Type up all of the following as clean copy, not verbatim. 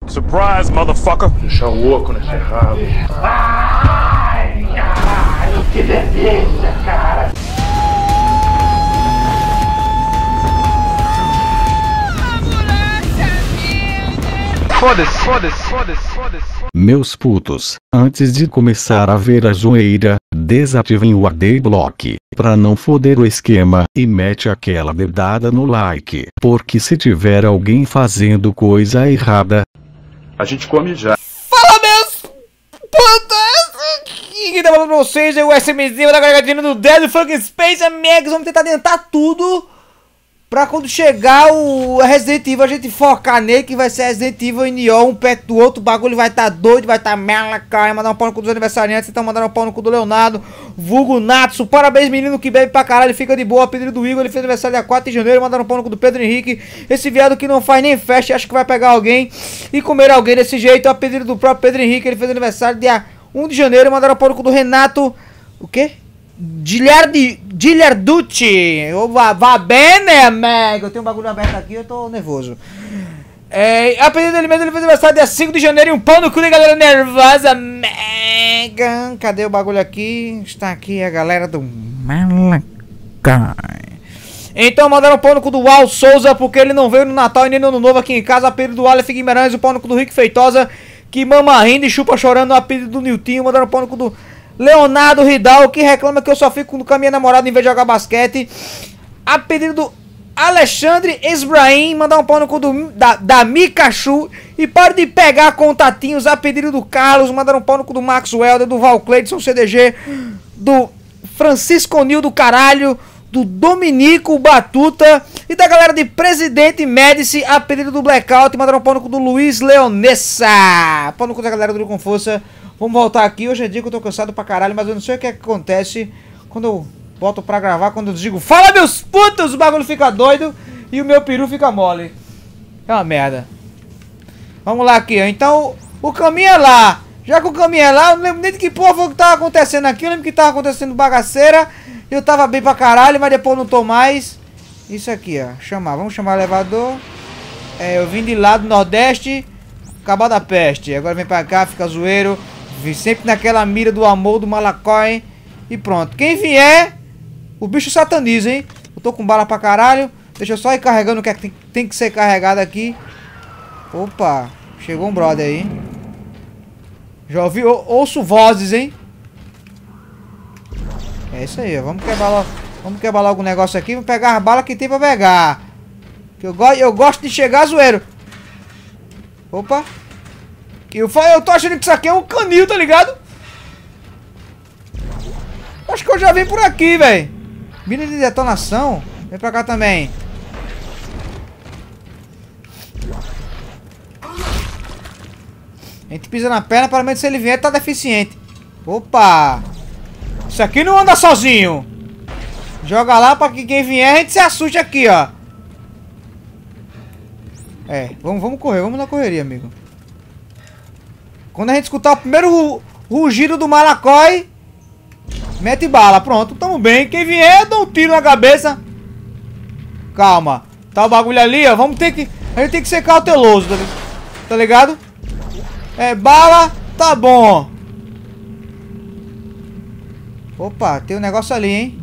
Surprise, motherfucker! Deixar o oco nesse rabo. Ai, caralho, que delícia, cara! Foda-se, foda-se, foda-se, foda-se. Meus putos, antes de começar a ver a zoeira, desativem o Adblock, pra não foder o esquema, e mete aquela dedada no like, porque se tiver alguém fazendo coisa errada, A gente come já. Fala, meus putos! Quem tá falando pra vocês é o SMzinho da Gargadinha do Dead Fucking Space Amigos. Vamos tentar adiantar tudo pra quando chegar o Resident Evil a gente focar nele, que vai ser Resident Evil e Nioh, um perto do outro. O bagulho vai estar doido, vai estar mela, cara. Mandar um pau no cu dos aniversariantes, então mandando um pau no cu do Leonardo, vulgo Natsu. Parabéns, menino que bebe pra caralho, fica de boa. A pedido do Igor, ele fez aniversário dia 4 de janeiro. Mandaram um pau no cu do Pedro Henrique, esse viado que não faz nem festa e acha que vai pegar alguém e comer alguém desse jeito. A pedido do próprio Pedro Henrique, ele fez aniversário dia 1 de janeiro. Mandaram um pau no cu do Renato, o quê? Gigliarducci. Vá bem, né, amigo? Eu tenho um bagulho aberto aqui, eu tô nervoso. A pedido dele mesmo, ele fez aniversário dia 5 de janeiro. E um pau no cu da galera nervosa, mega. Cadê o bagulho aqui? Está aqui a galera do Malacai. Então mandaram um pau no cu do Al Souza, porque ele não veio no Natal e nem no Ano Novo aqui em casa. A pedido do Aleph Guimarães, o pau no cu do Rick Feitosa, que mama rindo e chupa chorando. A pedido do Niltinho, mandaram um pau no cu do Leonardo Ridal, que reclama que eu só fico com a minha namorada em vez de jogar basquete. A pedido do Alexandre Esbraim, mandar um pau no cu da Mikachu. E para de pegar contatinhos. A pedido do Carlos, mandar um pau no cu do Max Welder, do Val Cleidson CDG, do Francisco Nil do caralho, do Dominico Batuta e da galera de Presidente Médici. A pedido do Blackout, mandaram um pau no cu do Luiz Leonessa. Pau no cu da galera do Com Força. Vamos voltar aqui. Hoje é dia que eu tô cansado pra caralho, mas eu não sei o que acontece quando eu boto pra gravar, quando eu digo fala, meus putos, o bagulho fica doido e o meu peru fica mole. É uma merda. Vamos lá aqui, ó. Então o caminho é lá. Já que o caminho é lá, eu não lembro nem de que porra foi que tava acontecendo aqui. Eu lembro que tava acontecendo bagaceira. Eu tava bem pra caralho, mas depois não tô mais. Isso aqui, ó. Chamar, vamos chamar o elevador. Eu vim de lá do Nordeste, acabar da peste. Agora vem pra cá, fica zoeiro. Vim sempre naquela mira do amor do Malacói. E pronto. Quem vier, o bicho sataniza, hein? Eu tô com bala pra caralho. Deixa eu só ir carregando o que é que tem que ser carregado aqui. Opa, chegou um brother aí. Já ouvi, ouço vozes, hein? É isso aí, ó. Vamos quebrar logo o negócio aqui. Vamos pegar as balas que tem pra pegar. Que eu gosto de chegar zoeiro. Opa. Eu tô achando que isso aqui é um canil, tá ligado? Acho que eu já vim por aqui, velho. Mira de detonação. Vem pra cá também. A gente pisa na perna, pelo menos se ele vier, tá deficiente. Opa. Isso aqui não anda sozinho. Joga lá pra que quem vier, a gente se assuste aqui, ó. Vamos correr, vamos na correria, amigo. Quando a gente escutar o primeiro rugido do Malacói, mete bala, pronto, tamo bem. Quem vier, dá um tiro na cabeça. Calma, tá o bagulho ali, ó. A gente tem que ser cauteloso, tá ligado? Bala, tá bom. Opa, tem um negócio ali, hein.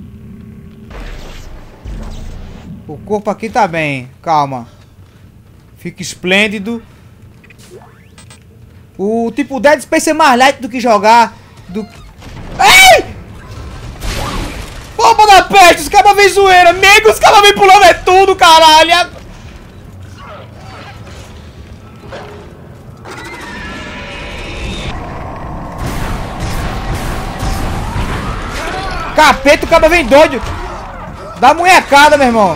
O corpo aqui tá bem, calma. Fica esplêndido. O tipo Dead Space é mais light do que jogar Ei! Opa da peste, os caras vêm zoeira, amigo, os caras vêm pulando tudo, caralho. Capeta, o cara vem doido. Dá munhecada, meu irmão.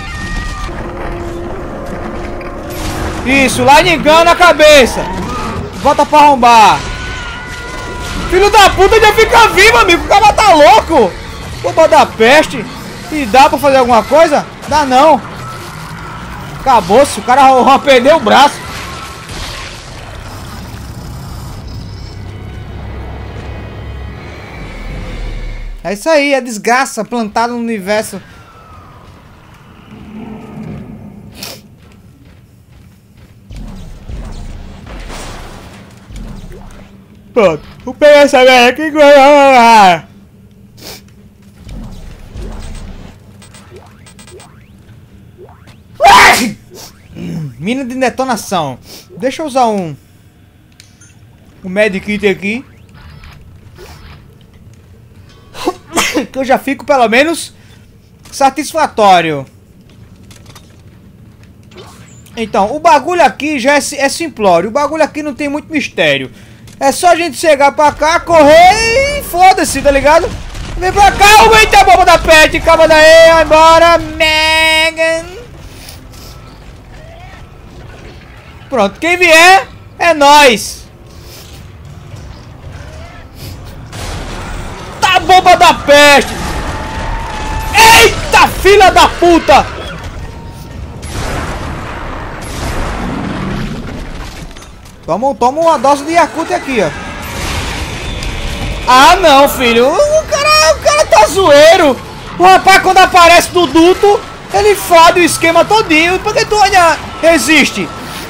Isso, lá de engano na cabeça. Volta pra arrombar. Filho da puta já fica vivo, amigo. O cara tá louco. Opa da peste. E dá pra fazer alguma coisa? Dá não. Acabou-se. O cara perdeu o braço. É isso aí. É desgraça plantada no universo. Pronto. Vou pegar essa merda aqui agora. Mina de detonação. Deixa eu usar um medkit aqui. Que eu já fico pelo menos satisfatório. Então, o bagulho aqui já é simplório. O bagulho aqui não tem muito mistério. É só a gente chegar pra cá, correr e foda-se, tá ligado? Vem pra cá, aumenta a bomba da pet, calma daí, vai embora, Megan. Pronto, quem vier é nós. Tá a bomba da peste. Eita, filha da puta. Toma uma dose de Yakult aqui, ó. Ah, não, filho. O cara tá zoeiro. O rapaz, quando aparece do duto, ele fode o esquema todinho. Por que tu ainda resiste?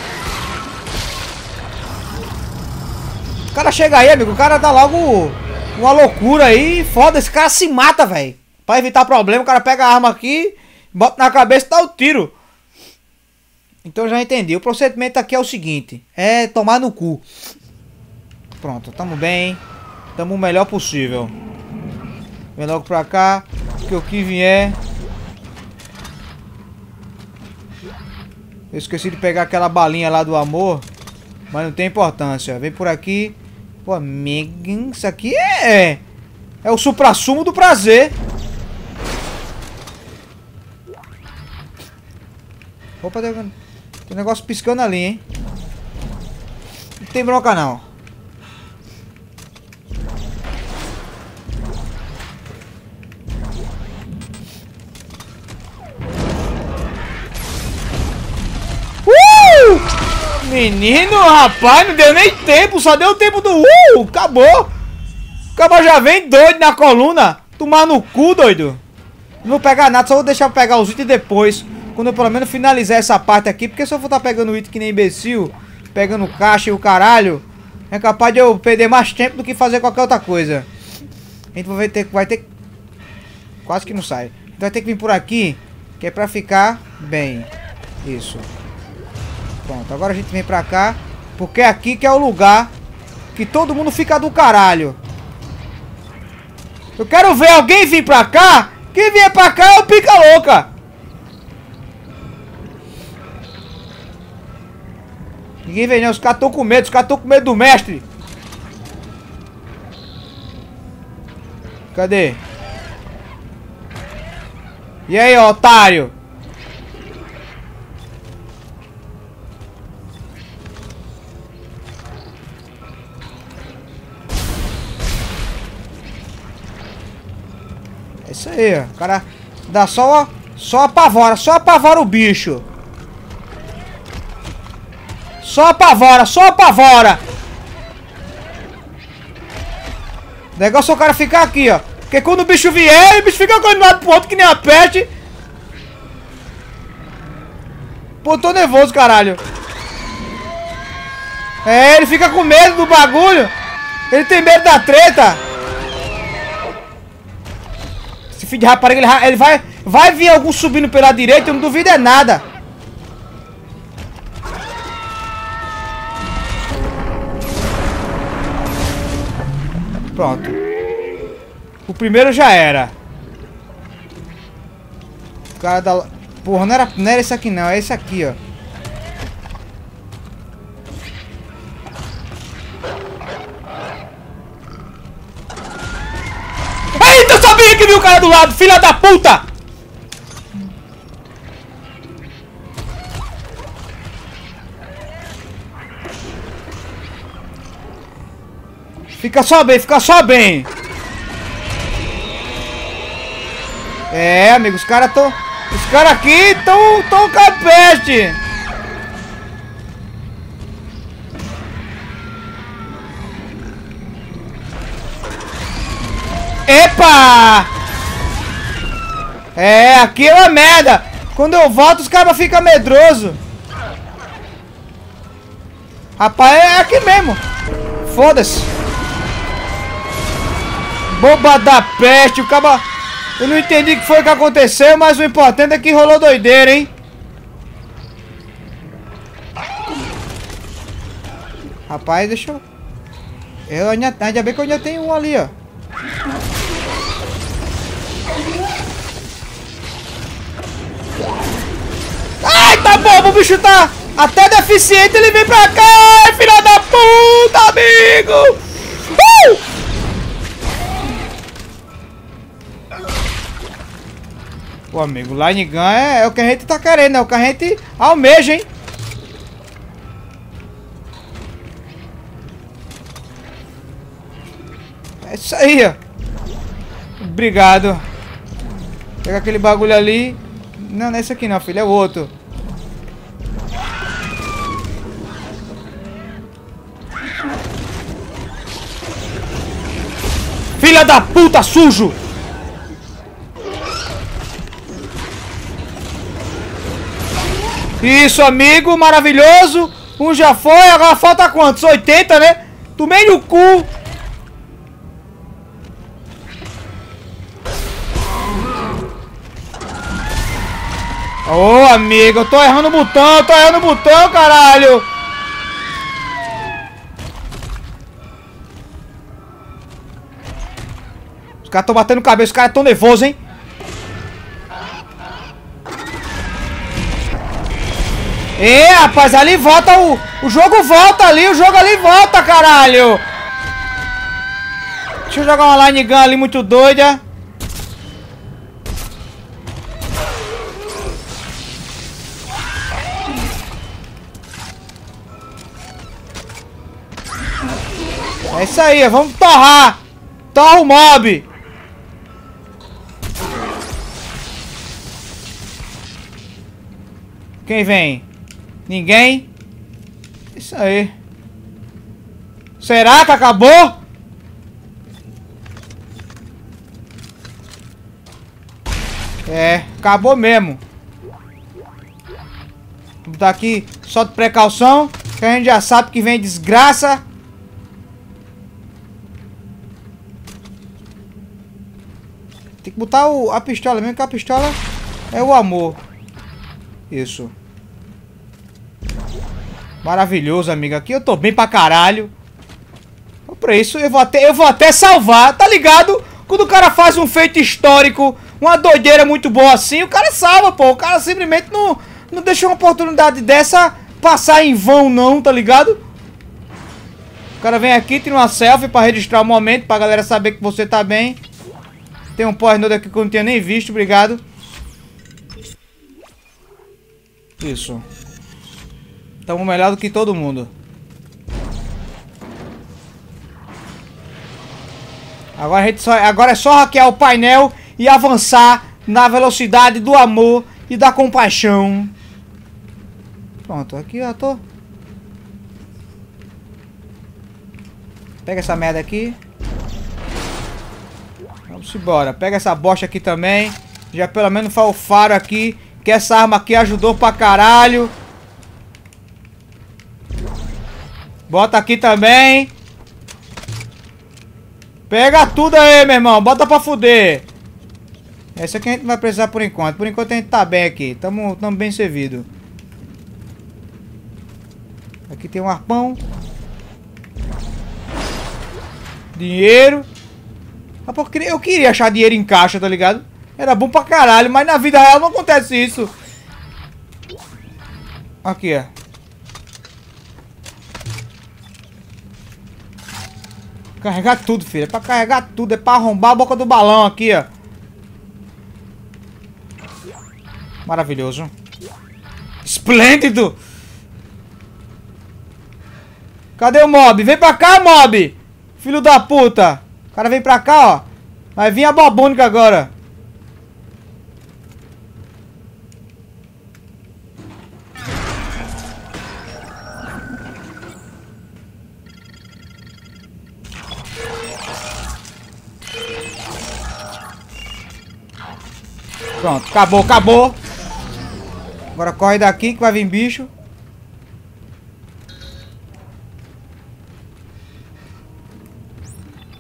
O cara chega aí, amigo. O cara dá logo uma loucura aí. Foda, esse cara se mata, velho. Pra evitar problema, o cara pega a arma aqui, bota na cabeça e dá o tiro. Então já entendi. O procedimento aqui é o seguinte. É tomar no cu. Pronto, tamo bem. Tamo o melhor possível. Vem logo pra cá. Que o que vier. Eu esqueci de pegar aquela balinha lá do amor. Mas não tem importância. Vem por aqui. Pô, amigo, isso aqui é o suprassumo do prazer. Opa, tem um negócio piscando ali, hein? Não tem bronca, não. Menino, rapaz, não deu nem tempo. Só deu tempo do... acabou. Acabou, já vem doido na coluna. Tomar no cu, doido. Não vou pegar nada, só vou deixar pegar os itens depois. Quando eu pelo menos finalizar essa parte aqui. Porque se eu for estar pegando item que nem imbecil, pegando caixa e o caralho, é capaz de eu perder mais tempo do que fazer qualquer outra coisa. A gente vai ter... Quase que não sai. A gente vai ter que vir por aqui, que é pra ficar bem. Isso. Pronto, agora a gente vem pra cá. Porque é aqui que é o lugar que todo mundo fica do caralho. Eu quero ver alguém vir pra cá. Quem vier pra cá é o pica louca. Ninguém vem não, os caras estão com medo. Os caras estão com medo do mestre. Cadê? E aí, otário? É isso aí, ó. O cara dá só apavora o bicho. Só apavora. O negócio é o cara ficar aqui, ó. Porque quando o bicho vier, o bicho fica correndo de um lado pro outro que nem a peste. Pô, tô nervoso, caralho. É, ele fica com medo do bagulho. Ele tem medo da treta. Esse filho de rapariga, ele vai vir algum subindo pela direita, eu não duvido é nada. Pronto. O primeiro já era. O cara da... Porra, não era esse aqui não, é esse aqui, ó. Eita, eu sabia que viu o cara do lado, filha da puta! Fica só bem. É, amigo, os caras aqui tão com a peste. Epa! É, aqui é uma merda. Quando eu volto, os caras ficam medrosos. Rapaz, é aqui mesmo. Foda-se. Bomba da peste, o caba... Eu não entendi o que foi que aconteceu, mas o importante é que rolou doideira, hein? Rapaz, deixa eu... Ainda bem que eu ainda tenho um ali, ó. Ai, tá bom, o bicho tá até deficiente, ele vem pra cá, filha da puta, amigo! Pô, amigo, Line Gun é o que a gente tá querendo, é o que a gente almeja, hein? É isso aí, ó. Obrigado. Pega aquele bagulho ali. Não, não é esse aqui não, filho, é o outro. Filha da puta, sujo! Isso, amigo, maravilhoso. Um já foi, agora falta quantos? 80, né? Tomei no cu. Ô, amigo, eu tô errando o botão, caralho. Os caras tão batendo cabeça, os caras tão nervosos, hein? Rapaz, ali volta o jogo volta ali, o jogo ali volta, caralho. Deixa eu jogar uma line gun ali muito doida. É isso aí, vamos torrar. Torra o mob. Quem vem? Ninguém? Isso aí. Será que acabou? É, acabou mesmo. Vou botar aqui só de precaução, que a gente já sabe que vem desgraça. Tem que botar a pistola mesmo, que a pistola é o amor. Isso. Maravilhoso, amigo. Aqui eu tô bem pra caralho. Pra isso eu vou até salvar, tá ligado? Quando o cara faz um feito histórico, uma doideira muito boa assim, o cara salva, pô. O cara simplesmente não deixa uma oportunidade dessa passar em vão, não, tá ligado? O cara vem aqui, tira uma selfie pra registrar o momento, pra galera saber que você tá bem. Tem um power-node aqui que eu não tinha nem visto, obrigado. Isso. Estamos melhor do que todo mundo. Agora é só hackear o painel e avançar na velocidade do amor e da compaixão. Pronto, aqui eu tô. Pega essa merda aqui. Vamos embora. Pega essa bosta aqui também. Já pelo menos faz o faro aqui. Que essa arma aqui ajudou pra caralho. Bota aqui também. Pega tudo aí, meu irmão. Bota pra fuder. Essa aqui a gente não vai precisar por enquanto. Por enquanto a gente tá bem aqui. Tamo bem servido. Aqui tem um arpão. Dinheiro. Eu queria achar dinheiro em caixa, tá ligado? Era bom pra caralho, mas na vida real não acontece isso. Aqui, ó. Carregar tudo, filho. É pra carregar tudo. É pra arrombar a boca do balão aqui, ó. Maravilhoso. Esplêndido. Cadê o mob? Vem pra cá, mob. Filho da puta. O cara vem pra cá, ó. Vai vir a babônica agora. Pronto, acabou. Agora corre daqui que vai vir bicho.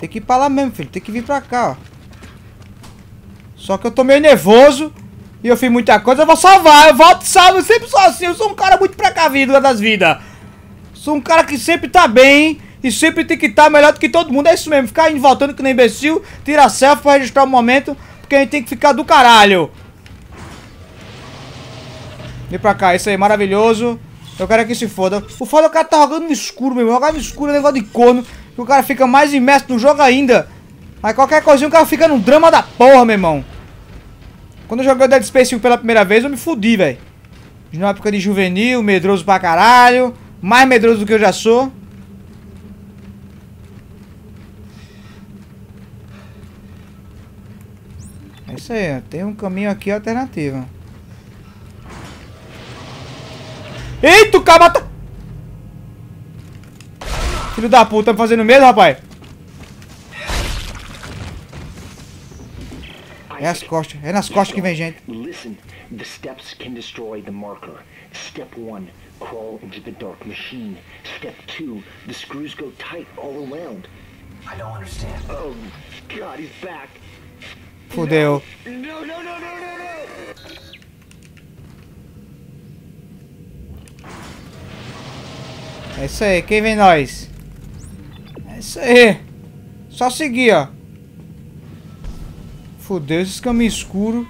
Tem que ir pra lá mesmo, filho. Tem que vir pra cá, ó. Só que eu tô meio nervoso. E eu fiz muita coisa, eu vou salvar. Eu volto e salvo, eu sempre sou assim. Eu sou um cara muito precavido das vidas. Sou um cara que sempre tá bem. E sempre tem que estar melhor do que todo mundo. É isso mesmo, ficar indo voltando que nem imbecil. Tirar selfie pra registrar o momento. Porque a gente tem que ficar do caralho. Vem pra cá, isso aí, maravilhoso. Eu quero que se foda. O foda é o cara tá jogando no escuro, meu irmão. Jogar no escuro é negócio de corno. Que o cara fica mais imerso no jogo ainda. Aí qualquer coisinha o cara fica num drama da porra, meu irmão. Quando eu joguei o Dead Space 1 pela primeira vez, eu me fudi, velho. Na época de juvenil, medroso pra caralho. Mais medroso do que eu já sou. É isso aí, ó. Tem um caminho aqui alternativo. Eita, o cara tá... Filho da puta, tá me fazendo medo, rapaz? É as costas, é nas costas que vem gente. Listen, the steps can destroy the marker. Step 1, crawl into the dark machine. Step 2, the screws go tight all around. I don't understand. Oh, God, he's back. Fudeu. No. É isso aí, quem vem nós? É isso aí. Só seguir, ó. Fudeu, esses caminhos escuros.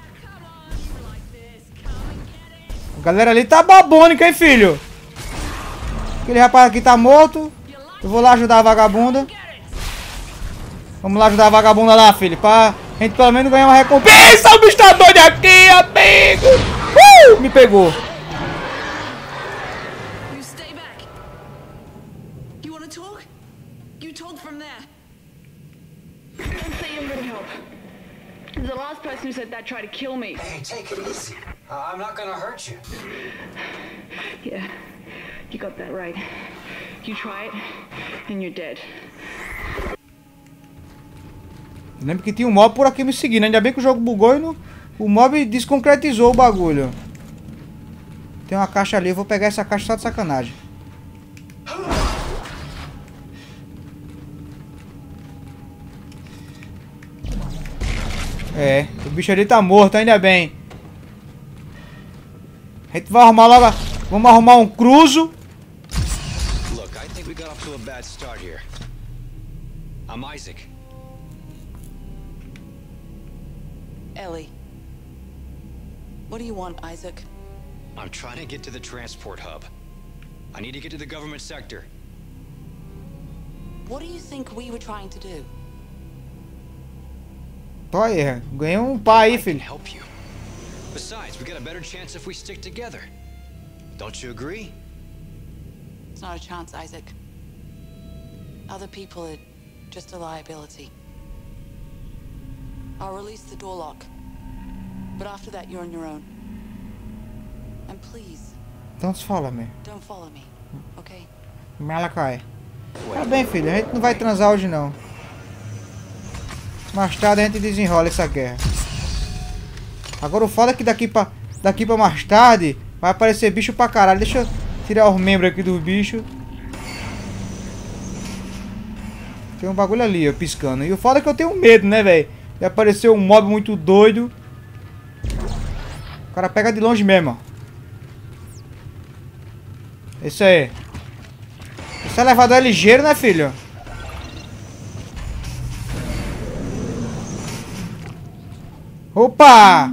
A galera ali tá babônica, hein, filho? Aquele rapaz aqui tá morto. Eu vou lá ajudar a vagabunda. Vamos lá ajudar a vagabunda lá, filho. Pra gente pelo menos ganhar uma recompensa. O bicho tá doido aqui, amigo. Me pegou. The last person who said that tried to kill me. Hey, take it easy. I'm not gonna hurt you. Yeah, you got that right. You try it, and you're dead. Eu lembro que tinha um mob por aqui me seguindo. Ainda bem que o jogo bugou e o mob desconcretizou o bagulho. Tem uma caixa ali, eu vou pegar essa caixa só de sacanagem. É, o bicho ali tá morto, ainda bem. A gente vai arrumar logo. Vamos arrumar um cruzo. Look, I think we got off to a bad start here. I'm Isaac. Ellie. What do you want, Isaac? I'm trying to get to the transport hub. I need to get to the government sector. What do you think we were trying to do? Tô aí, ganhei um pai aí, I can filho. help you. Besides, we got a better chance if we stick together. Don't you agree? It's not a chance, Isaac. Other people are just a liability. I'll release the door lock. But after that, you're on your own. And please, Então se fala, meu. don't follow me, okay? Malakai. Tá bem, filho. A gente não vai transar hoje, não. Mais tarde a gente desenrola essa guerra. Agora o foda é que daqui pra mais tarde vai aparecer bicho pra caralho. Deixa eu tirar os membros aqui do bicho. Tem um bagulho ali, ó, piscando. E o foda é que eu tenho medo, né, velho? De aparecer um mob muito doido. O cara pega de longe mesmo, ó. Isso aí. Esse elevador é ligeiro, né, filho? Opa!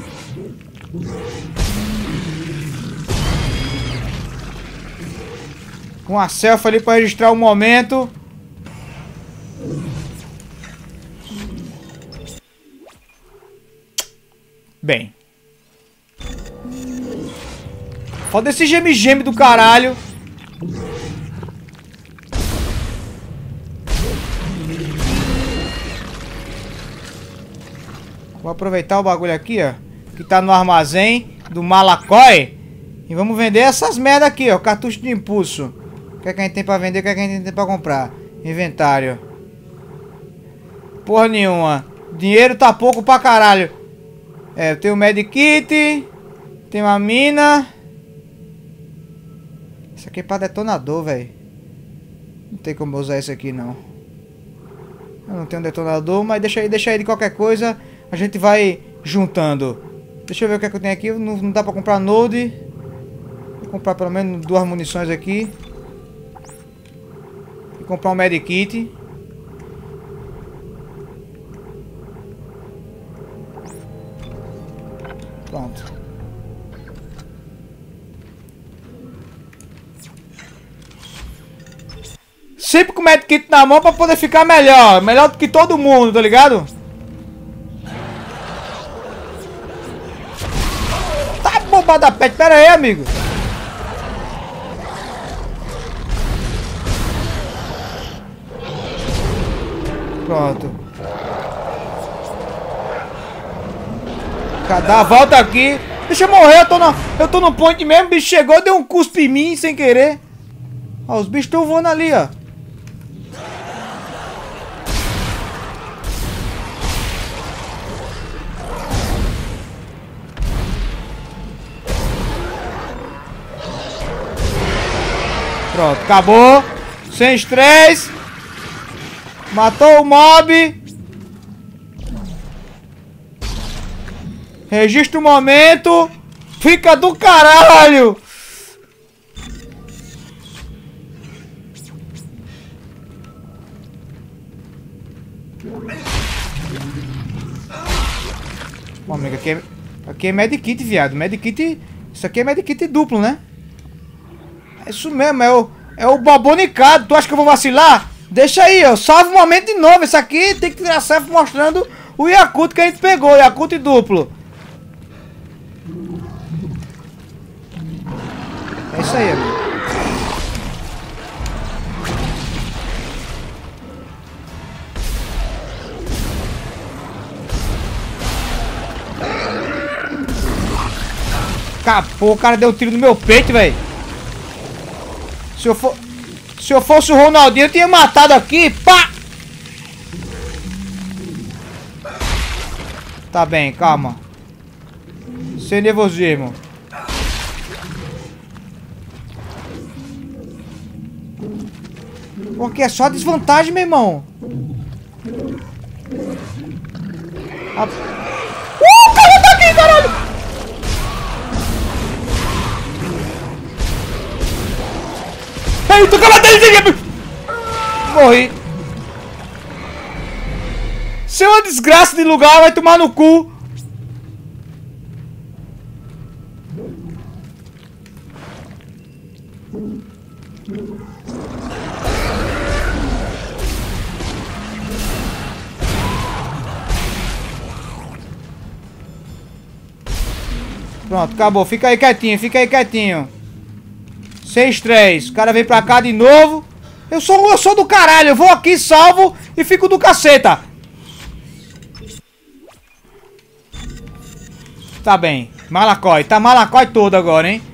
Com a selfie ali para registrar o momento. Bem. Foda esse geme-geme do caralho. Vou aproveitar o bagulho aqui, ó. Que tá no armazém do Malacói. E vamos vender essas merda aqui, ó. Cartucho de impulso. O que é que a gente tem pra vender? O que é que a gente tem pra comprar? Inventário. Porra nenhuma. Dinheiro tá pouco pra caralho. É, eu tenho o medkit. Tenho a mina. Isso aqui é pra detonador, velho. Não tem como usar isso aqui, não. Eu não tenho detonador, mas deixa aí de qualquer coisa. A gente vai juntando. Deixa eu ver o que é que eu tenho aqui. Não dá pra comprar node. Vou comprar pelo menos 2 munições aqui. Vou comprar um medikit. Pronto. Sempre com o medikit na mão pra poder ficar melhor. Melhor do que todo mundo, tá ligado? Tá bombada a pet. Pera aí, amigo. Pronto. Dá a volta aqui. Deixa eu morrer, eu tô no point mesmo. O bicho chegou, deu um cuspe em mim sem querer. Ó, os bichos estão voando ali, ó. Pronto, acabou. Sem estresse. Matou o mob. Registra o momento. Fica do caralho. Bom, amigo, aqui é medikit, viado. Medikit. Isso aqui é medikit duplo, né? É isso mesmo, é o babonicado. Tu acha que eu vou vacilar? Deixa aí, ó. Salve o momento de novo. Esse aqui tem que tirar selfie mostrando o Yakult que a gente pegou. Yakult duplo. É isso aí, amigo. Capô, o cara deu um tiro no meu peito, velho. Se eu fosse o Ronaldinho, eu tinha matado aqui. Pá! Tá bem, calma. Sem nervosismo. Porque é só desvantagem, meu irmão. O cara tá aqui, caralho! Ei, tu acaba dele! Morri. Se é uma desgraça de lugar, vai tomar no cu. Pronto, acabou. Fica aí quietinho, fica aí quietinho. 6-3. O cara vem pra cá de novo. Eu sou do caralho. Eu vou aqui, salvo e fico do caceta. Tá bem. Malacói. Tá malacói todo agora, hein?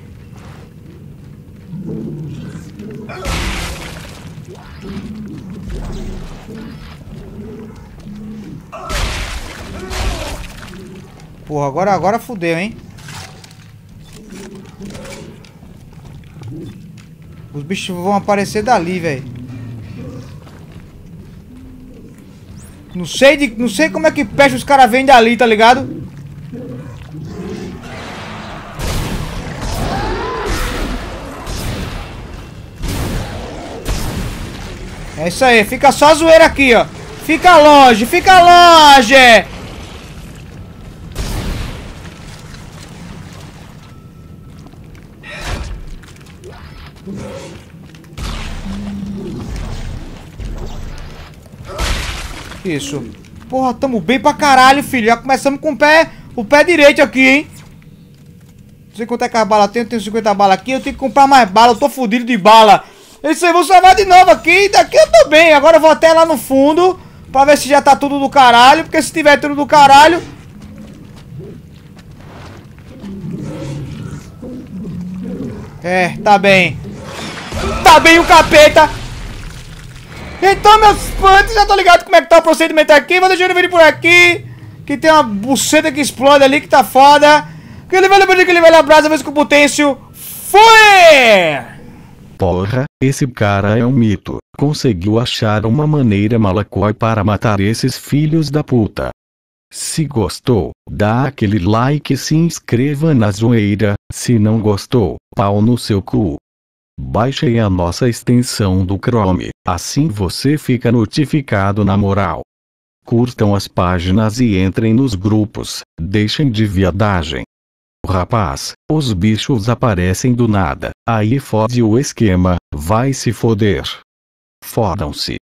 Porra, agora fudeu, hein? Os bichos vão aparecer dali, velho. Não sei como é que peixe os caras vêm dali, tá ligado? É isso aí, fica só a zoeira aqui, ó. Fica longe, fica longe! Isso. Porra, tamo bem pra caralho, filho. Já começamos com o pé direito aqui, hein? Não sei quanto é que as balas tem. Eu tenho 50 balas aqui. Eu tenho que comprar mais bala. Eu tô fudido de bala. Isso aí, vou salvar de novo aqui. Daqui eu tô bem. Agora eu vou até lá no fundo pra ver se já tá tudo do caralho. Porque se tiver tudo do caralho... É, tá bem. Tá bem o capeta. Então, meus fãs, já tô ligado como é que tá o procedimento aqui. Vou deixar ele vir por aqui. Que tem uma buceta que explode ali, que tá foda. Aquele velho abraço, a vez com o potêncio. Fui! Porra, esse cara é um mito. Conseguiu achar uma maneira malacói para matar esses filhos da puta. Se gostou, dá aquele like e se inscreva na zoeira. Se não gostou, pau no seu cu. Baixe a nossa extensão do Chrome, assim você fica notificado na moral. Curtam as páginas e entrem nos grupos, deixem de viadagem. Rapaz, os bichos aparecem do nada, aí fode o esquema, vai se foder. Fodam-se.